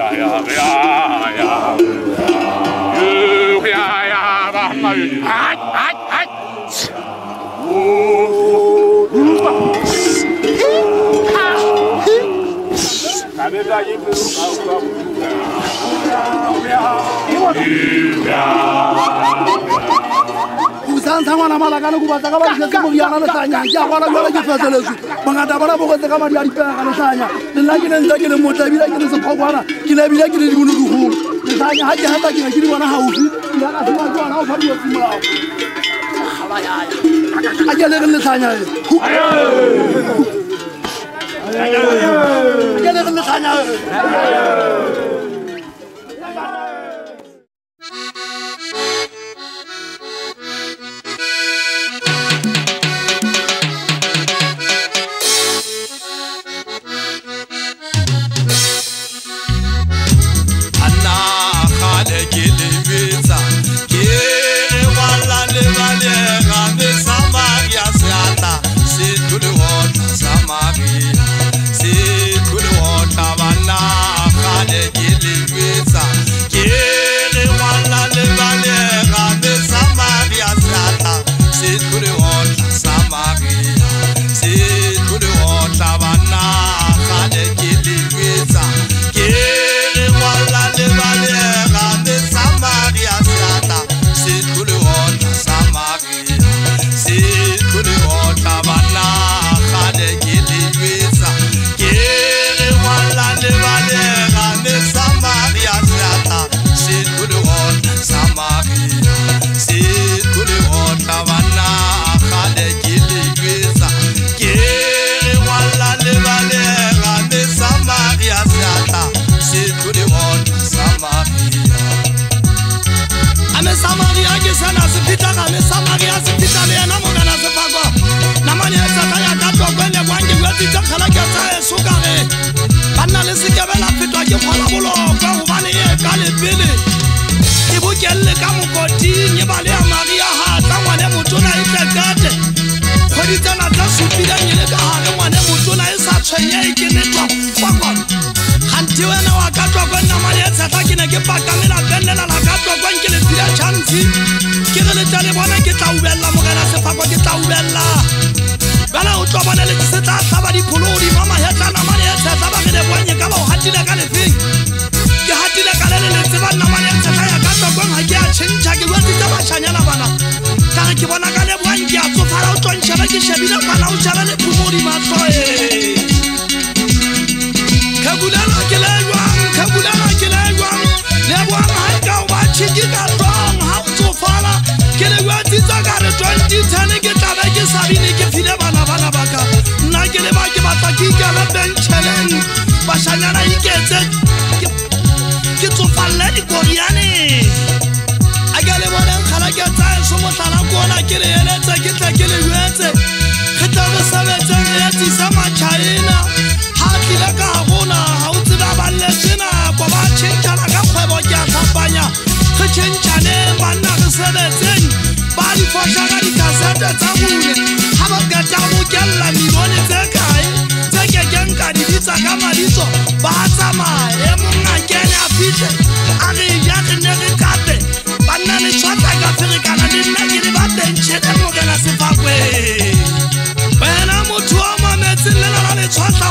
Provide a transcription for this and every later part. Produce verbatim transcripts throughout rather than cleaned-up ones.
Usang wana malakana kubata kaba kisa muriana na tanya ya wala wala kisa lesu mangata bara boko te kama diari pa kana tanya nla kile nda kile mota bila kile se phogwana kile bila kile di bunu duhu tanya haja hata kile kile wana haufi ya ka sima kwa na fa dio sima khala ya ya aja le kile tanya aja aja le kile tanya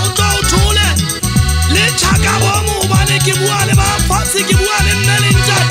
Le chaka bomu bane kibuale ba fasi kibuale nene njat